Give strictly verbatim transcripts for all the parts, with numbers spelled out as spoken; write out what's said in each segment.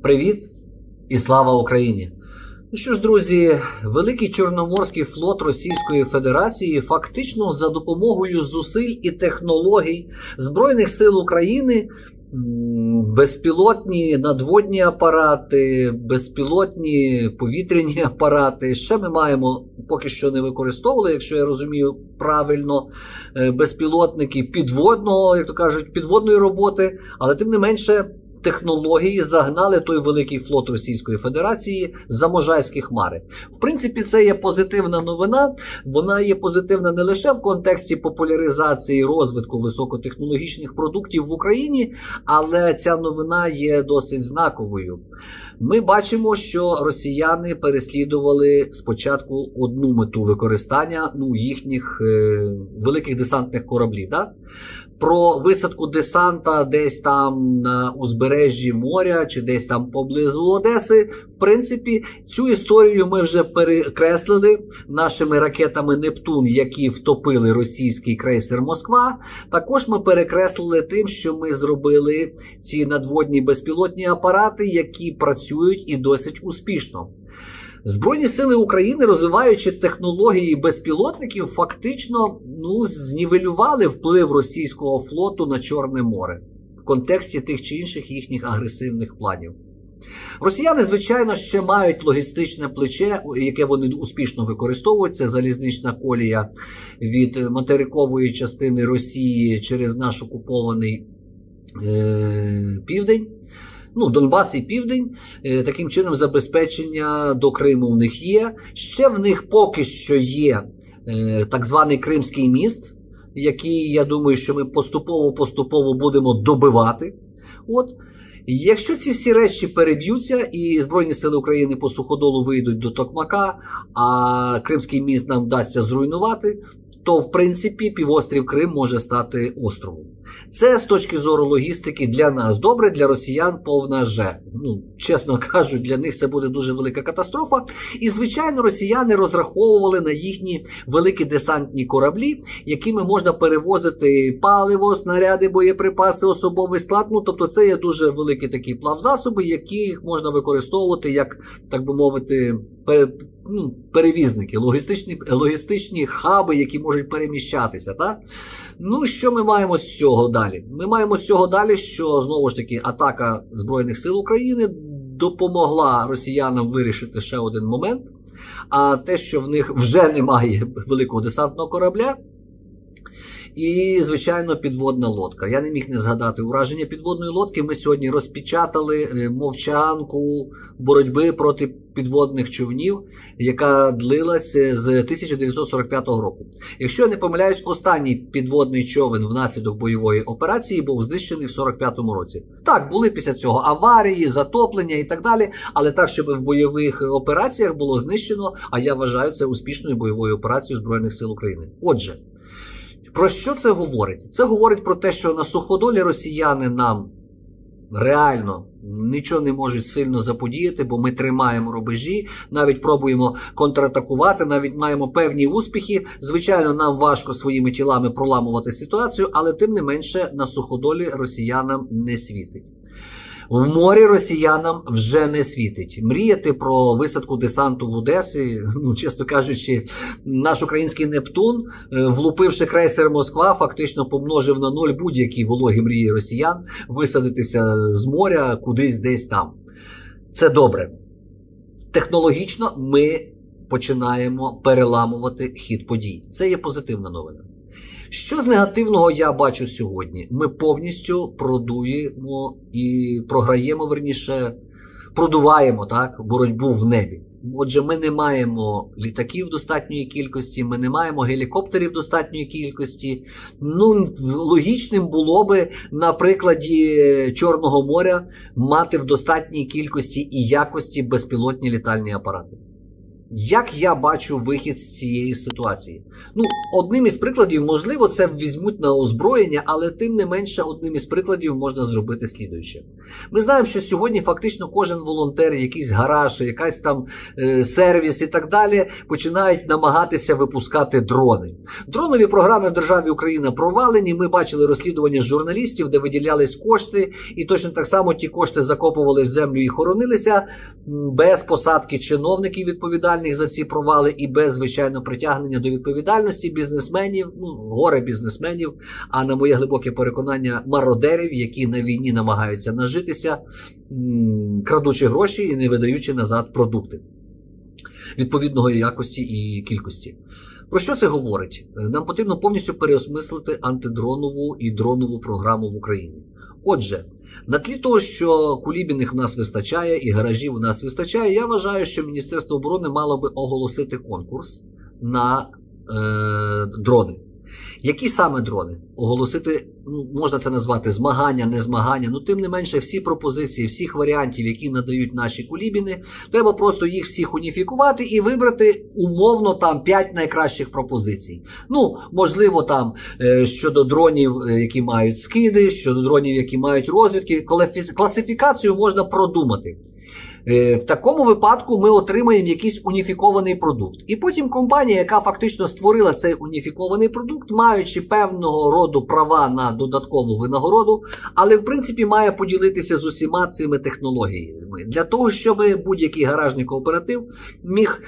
Привіт і слава Україні! Ну що ж, друзі, Великий Чорноморський флот Російської Федерації фактично за допомогою зусиль і технологій Збройних сил України, безпілотні надводні апарати, безпілотні повітряні апарати, ще ми маємо, поки що не використовували, якщо я розумію правильно, безпілотники підводного, як то кажуть, підводної роботи, але тим не менше технології загнали той великий флот Російської Федерації за Можайські хмари. В принципі, це є позитивна новина. Вона є позитивна не лише в контексті популяризації і розвитку високотехнологічних продуктів в Україні, але ця новина є досить знаковою. Ми бачимо, що росіяни переслідували спочатку одну мету використання ну, їхніх е, великих десантних кораблів. Да? Про висадку десанта десь там на узбережжі моря чи десь там поблизу Одеси, в принципі, цю історію ми вже перекреслили нашими ракетами «Нептун», які втопили російський крейсер «Москва». Також ми перекреслили тим, що ми зробили ці надводні безпілотні апарати, які працюють і досить успішно. Збройні сили України, розвиваючи технології безпілотників, фактично ну, знівелювали вплив російського флоту на Чорне море в контексті тих чи інших їхніх агресивних планів. Росіяни, звичайно, ще мають логістичне плече, яке вони успішно використовують. Це залізнична колія від материкової частини Росії через наш окупований е- південь. Ну, Донбас і Південь, таким чином забезпечення до Криму в них є. Ще в них поки що є так званий Кримський міст, який, я думаю, що ми поступово-поступово будемо добивати. От. Якщо ці всі речі переб'ються і Збройні сили України по суходолу вийдуть до Токмака, а Кримський міст нам вдасться зруйнувати, то, в принципі, півострів Крим може стати островом. Це, з точки зору логістики, для нас добре, для росіян повна же. Ну, чесно кажуть, для них це буде дуже велика катастрофа. І, звичайно, росіяни розраховували на їхні великі десантні кораблі, якими можна перевозити паливо, снаряди, боєприпаси, особовий склад. Ну, тобто це є дуже великі такі плавзасоби, які можна використовувати як, так би мовити, ну, перевізники, логістичні, логістичні хаби, які можуть переміщатися, так? Ну, що ми маємо з цього далі? Ми маємо з цього далі, що, знову ж таки, атака Збройних сил України допомогла росіянам вирішити ще один момент, а те, що в них вже немає великого десантного корабля, і, звичайно, підводна лодка. Я не міг не згадати ураження підводної лодки. Ми сьогодні розпечатали мовчанку боротьби проти підводних човнів, яка длилася з тисяча дев'ятсот сорок п'ятого року. Якщо я не помиляюсь, останній підводний човен внаслідок бойової операції був знищений в сорок п'ятому році. Так, були після цього аварії, затоплення і так далі, але так, щоб в бойових операціях було знищено, а я вважаю це успішною бойовою операцією Збройних сил України. Отже, про що це говорить? Це говорить про те, що на суходолі росіяни нам реально нічого не можуть сильно заподіяти, бо ми тримаємо рубежі, навіть пробуємо контратакувати, навіть маємо певні успіхи. Звичайно, нам важко своїми тілами проламувати ситуацію, але тим не менше на суходолі росіянам не світить. В морі росіянам вже не світить. Мріяти про висадку десанту в Одесі, ну, чесно кажучи, наш український «Нептун», влупивши крейсер «Москва», фактично помножив на нуль будь-які вологі мрії росіян висадитися з моря кудись десь там. Це добре. Технологічно ми починаємо переламувати хід подій. Це є позитивна новина. Що з негативного я бачу сьогодні? Ми повністю продуємо і програємо, верніше, продуваємо так, боротьбу в небі. Отже, ми не маємо літаків достатньої кількості, ми не маємо гелікоптерів достатньої кількості. Ну, логічним було би на прикладі Чорного моря мати в достатній кількості і якості безпілотні літальні апарати. Як я бачу вихід з цієї ситуації? Ну, одним із прикладів, можливо, це візьмуть на озброєння, але тим не менше одним із прикладів можна зробити слідуюче. Ми знаємо, що сьогодні фактично кожен волонтер, якийсь гараж, якийсь там е, сервіс і так далі, починають намагатися випускати дрони. Дронові програми в державі Україна провалені, ми бачили розслідування журналістів, де виділялись кошти, і точно так само ті кошти закопували в землю і хоронилися, без посадки чиновників відповідальних за ці провали і без, звичайно, притягнення до відповідальності бізнесменів, ну, горе бізнесменів, а на моє глибоке переконання, мародерів, які на війні намагаються нажитися, крадучи гроші і не видаючи назад продукти відповідної якості і кількості. Про що це говорить? Нам потрібно повністю переосмислити антидронову і дронову програму в Україні. Отже, на тлі того, що кулібіних в нас вистачає і гаражів у нас вистачає, я вважаю, що Міністерство оборони мало би оголосити конкурс на е, дрони. Які саме дрони? Оголосити, ну, можна це назвати змагання, не змагання, ну тим не менше всі пропозиції, всіх варіантів, які надають наші кулібіни, треба просто їх всіх уніфікувати і вибрати умовно там п'ять найкращих пропозицій. Ну, можливо, там е, щодо дронів, е, які мають скиди, щодо дронів, які мають розвідки, класифікацію можна продумати. В такому випадку ми отримаємо якийсь уніфікований продукт. І потім компанія, яка фактично створила цей уніфікований продукт, маючи певного роду права на додаткову винагороду, але в принципі має поділитися з усіма цими технологіями. Для того, щоб будь-який гаражний кооператив міг,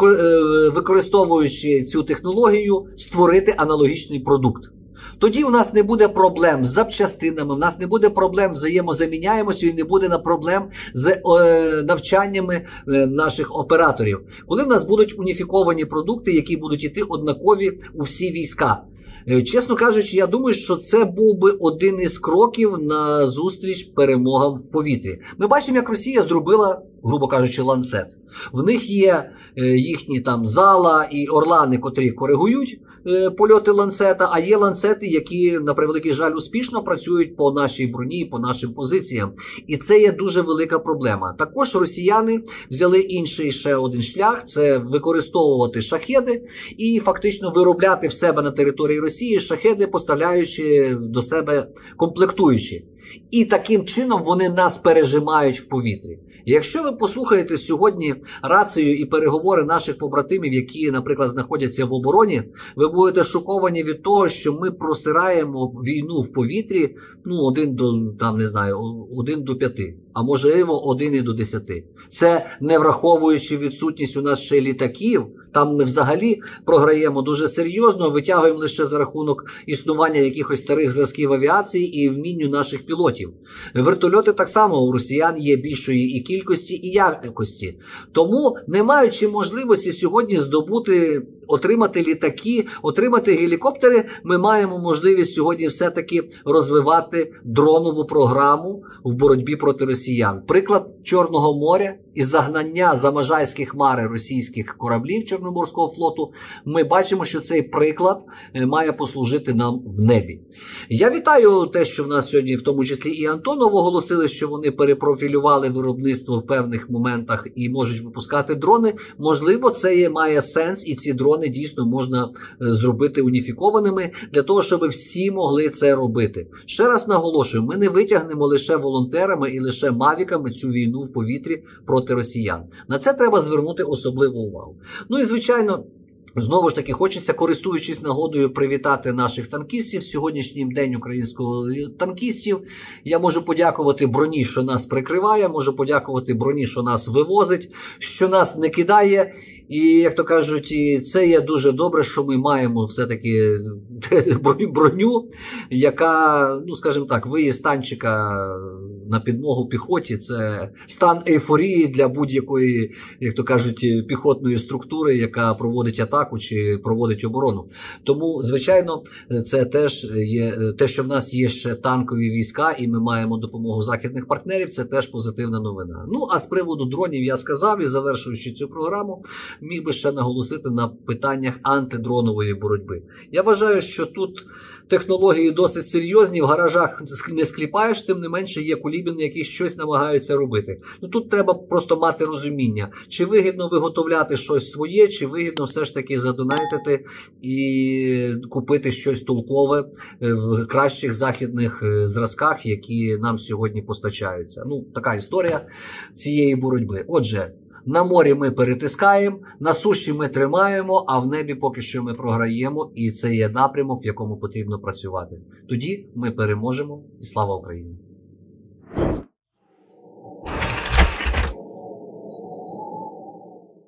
використовуючи цю технологію, створити аналогічний продукт. Тоді у нас не буде проблем з запчастинами, у нас не буде проблем з взаємозаміняємостю і не буде проблем з е, навчаннями е, наших операторів. Коли в нас будуть уніфіковані продукти, які будуть йти однакові у всі війська. Е, чесно кажучи, я думаю, що це був би один із кроків на зустріч перемогам в повітрі. Ми бачимо, як Росія зробила, грубо кажучи, ланцет. В них є е, їхні там Зала і Орлани, котрі коригують польоти ланцета, а є ланцети, які, на превеликий жаль, успішно працюють по нашій броні, по нашим позиціям. І це є дуже велика проблема. Також росіяни взяли інший ще один шлях, це використовувати шахеди і фактично виробляти в себе на території Росії шахеди, поставляючи до себе комплектуючі. І таким чином вони нас пережимають в повітрі. Якщо ви послухаєте сьогодні рацію і переговори наших побратимів, які, наприклад, знаходяться в обороні, ви будете шоковані від того, що ми просираємо війну в повітрі, ну, один до, там, не знаю, один до п'яти, а можливо, один до десяти. Це не враховуючи відсутність у нас ще літаків, там ми взагалі програємо дуже серйозно, витягуємо лише за рахунок існування якихось старих зразків авіації і вмінню наших пілотів. Вертольоти так само у росіян є більшої і кількості, і якості. Тому, не маючи можливості сьогодні здобути, отримати літаки, отримати гелікоптери, ми маємо можливість сьогодні все-таки розвивати дронову програму в боротьбі проти росіян. Приклад Чорного моря і загнання за Можайські хмари російських кораблів Чорноморського флоту, ми бачимо, що цей приклад має послужити нам в небі. Я вітаю те, що в нас сьогодні в тому числі і Антонов оголосили, що вони перепрофілювали виробництво в певних моментах і можуть випускати дрони. Можливо, це є, має сенс, і ці дрони дійсно можна зробити уніфікованими для того, щоб всі могли це робити. Ще раз наголошую, ми не витягнемо лише волонтерами і лише мавіками цю війну в повітрі проти росіян. На це треба звернути особливу увагу. Ну і, звичайно, знову ж таки, хочеться, користуючись нагодою, привітати наших танкістів. Сьогоднішній день українського танкістів. Я можу подякувати броні, що нас прикриває, можу подякувати броні, що нас вивозить, що нас не кидає. І, як то кажуть, це є дуже добре, що ми маємо все-таки броню, яка, ну, скажімо так, виїзд танчика на підмогу піхоті – це стан ейфорії для будь-якої, як то кажуть, піхотної структури, яка проводить атаку чи проводить оборону. Тому, звичайно, це теж є, те, що в нас є ще танкові війська і ми маємо допомогу західних партнерів, це теж позитивна новина. Ну, а з приводу дронів я сказав, і завершуючи цю програму, міг би ще наголосити на питаннях антидронової боротьби. Я вважаю, що тут технології досить серйозні, в гаражах не скліпаєш, тим не менше є кулібіни, які щось намагаються робити. Ну тут треба просто мати розуміння, чи вигідно виготовляти щось своє, чи вигідно все ж таки задонайтити і купити щось толкове в кращих західних зразках, які нам сьогодні постачаються. Ну, така історія цієї боротьби. Отже, на морі ми перетискаємо, на суші ми тримаємо, а в небі поки що ми програємо, і це є напрямок, в якому потрібно працювати. Тоді ми переможемо, і слава Україні!